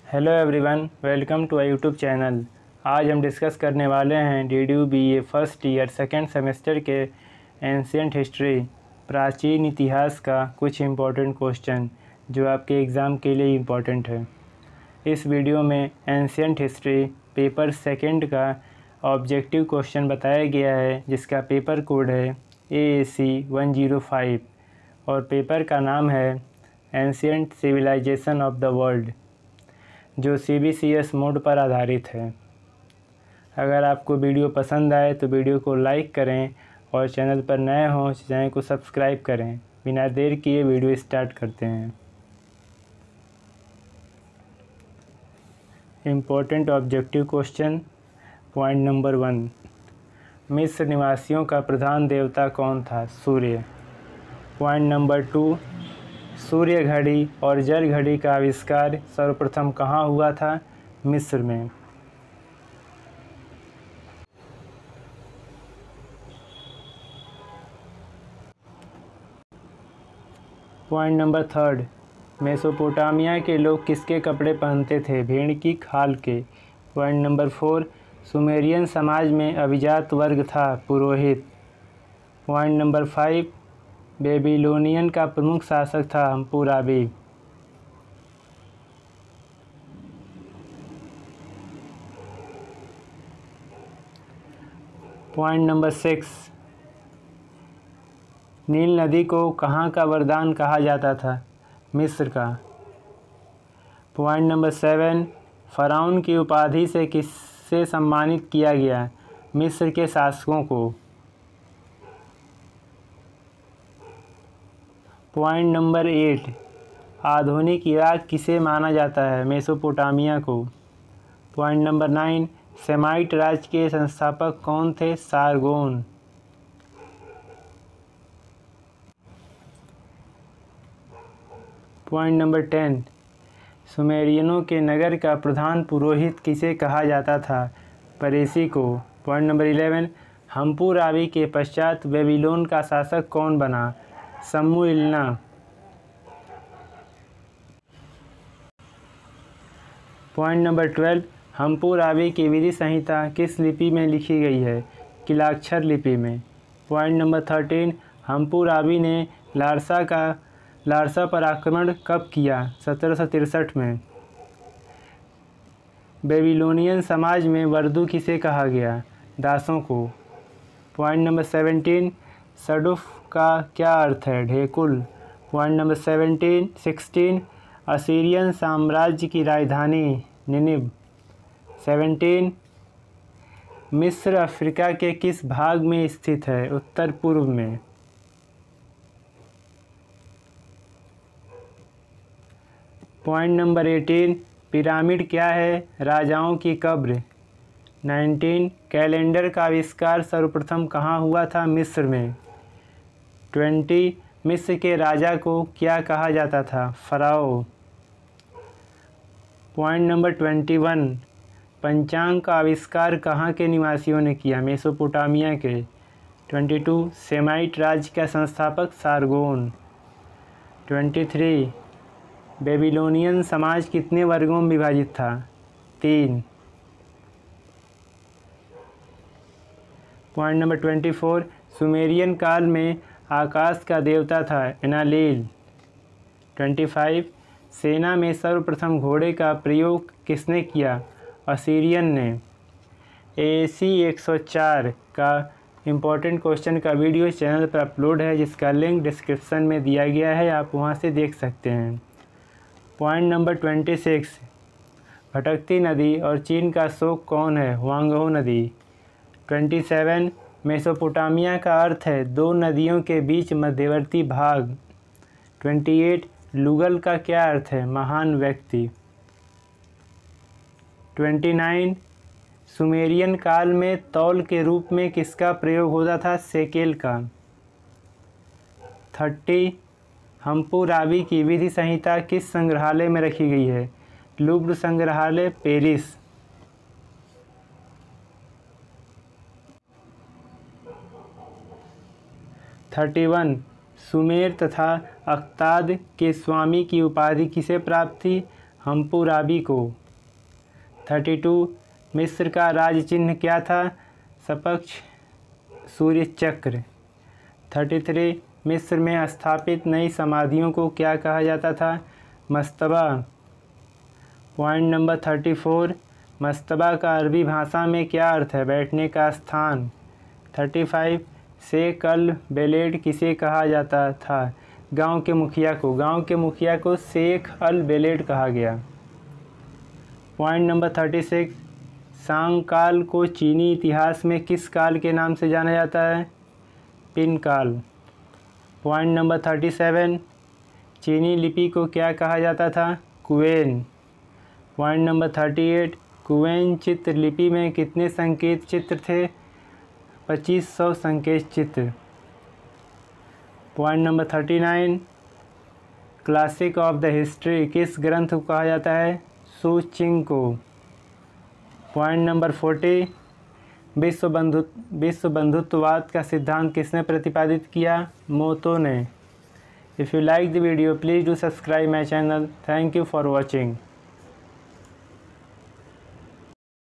Hello everyone, welcome to YouTube channel. आज हम discuss करने वाले हैं DDU-BA first year second semester के एंशिएंट हिस्ट्री प्राचीन इतिहास का कुछ इम्पोर्टेंट क्वेश्चन जो आपके एग्ज़ाम के लिए इम्पोर्टेंट है। इस वीडियो में एंशिएंट हिस्ट्री पेपर सेकेंड का ऑब्जेक्टिव क्वेश्चन बताया गया है, जिसका पेपर कोड है AAC 105 और पेपर का नाम है ancient civilisation of the world, जो CBCS मोड पर आधारित है। अगर आपको वीडियो पसंद आए तो वीडियो को लाइक करें और चैनल पर नए हों तो चैनल को सब्सक्राइब करें। बिना देर किए वीडियो स्टार्ट करते हैं। Important objective question. Point number 1, मिस्र निवासियों का प्रधान देवता कौन था? सूर्य। पॉइंट नंबर 2, सूर्य घड़ी और जल घड़ी का आविष्कार सर्वप्रथम कहाँ हुआ था? मिस्र में। पॉइंट नंबर 3, मेसोपोटामिया के लोग किसके कपड़े पहनते थे? भेड़ की खाल के। पॉइंट नंबर 4, सुमेरियन समाज में अभिजात वर्ग था? पुरोहित। पॉइंट नंबर 5, बेबीलोनियन का प्रमुख शासक था? हम्पुराबी। पॉइंट नंबर 6, नील नदी को कहाँ का वरदान कहा जाता था? मिस्र का। पॉइंट नंबर 7, फ़राउन की उपाधि से किससे सम्मानित किया गया? मिस्र के शासकों को। पॉइंट नंबर 8, आधुनिक इराक किसे माना जाता है? मेसोपोटामिया को। पॉइंट नंबर 9, सेमाइट राज्य के संस्थापक कौन थे? सारगोन। पॉइंट नंबर 10, सुमेरियनों के नगर का प्रधान पुरोहित किसे कहा जाता था? परेसी को। पॉइंट नंबर 11, हम्पुराबी के पश्चात बेबीलोन का शासक कौन बना? सम्मुइल्ना। पॉइंट नंबर 12, हम्पुराबी की विधि संहिता किस लिपि में लिखी गई है? किलाक्षर लिपि में। पॉइंट नंबर 13, हम्पुराबी ने लारसा पर आक्रमण कब किया? 1763 में। बेबीलोनियन समाज में वर्दू किसे कहा गया? दासों को। पॉइंट नंबर 17, सडुफ का क्या अर्थ है? ढेकुल। पॉइंट नंबर 16, असीरियन साम्राज्य की राजधानी? निनिव। 17, मिस्र अफ्रीका के किस भाग में स्थित है? उत्तर पूर्व में। पॉइंट नंबर 18, पिरामिड क्या है? राजाओं की कब्र। 19, कैलेंडर का आविष्कार सर्वप्रथम कहाँ हुआ था? मिस्र में। 20, मिस्र के राजा को क्या कहा जाता था? फ़राओ। पॉइंट नंबर 21, पंचांग का आविष्कार कहाँ के निवासियों ने किया? मेसोपोटामिया के। 22, सेमाइट राज्य का संस्थापक? सारगोन। 23, बेबीलोनियन समाज कितने वर्गों में विभाजित था? 3। पॉइंट नंबर 24, सुमेरियन काल में आकाश का देवता था? एनालील। 25, सेना में सर्वप्रथम घोड़े का प्रयोग किसने किया? असीरियन ने। AAC 104 का इम्पोर्टेंट क्वेश्चन का वीडियो चैनल पर अपलोड है, जिसका लिंक डिस्क्रिप्शन में दिया गया है, आप वहां से देख सकते हैं। पॉइंट नंबर 26, भटकती नदी और चीन का शोक कौन है? हुआंगहो नदी। 27, मेसोपोटामिया का अर्थ है दो नदियों के बीच मध्यवर्ती भाग। 28, लुगल का क्या अर्थ है? महान व्यक्ति। 29, सुमेरियन काल में तौल के रूप में किसका प्रयोग होता था? सेकेल का। 30, हम्पुराबी की विधि संहिता किस संग्रहालय में रखी गई है? लूव्र संग्रहालय, पेरिस। 31, सुमेर तथा अक्ताद के स्वामी की उपाधि किसे प्राप्त थी? हम्पुराबी को। 32 मिस्र का राज चिन्ह क्या था? सपक्ष सूर्य चक्र। 33 मिस्र में स्थापित नई समाधियों को क्या कहा जाता था? मस्तबा। पॉइंट नंबर 34 मस्तबा का अरबी भाषा में क्या अर्थ है? बैठने का स्थान। 35 शेख अल बेलेड किसे कहा जाता था? गांव के मुखिया को। गांव के मुखिया को शेख अल बेलेड कहा गया। पॉइंट नंबर 36 सांग काल को चीनी इतिहास में किस काल के नाम से जाना जाता है? पिन काल। पॉइंट नंबर 37 चीनी लिपि को क्या कहा जाता था? कुवेन। पॉइंट नंबर 38 कुवेन चित्र लिपि में कितने संकेत चित्र थे? 2500 संकेत चित्र। Point number 39 classic of the history किस ग्रंथ को कहा जाता है? सु चिंग को। पॉइंट नंबर 40 विश्व बंधुत्ववाद का सिद्धांत किसने प्रतिपादित किया? मोतो ने। If you like the video please do subscribe my channel. Thank you for watching.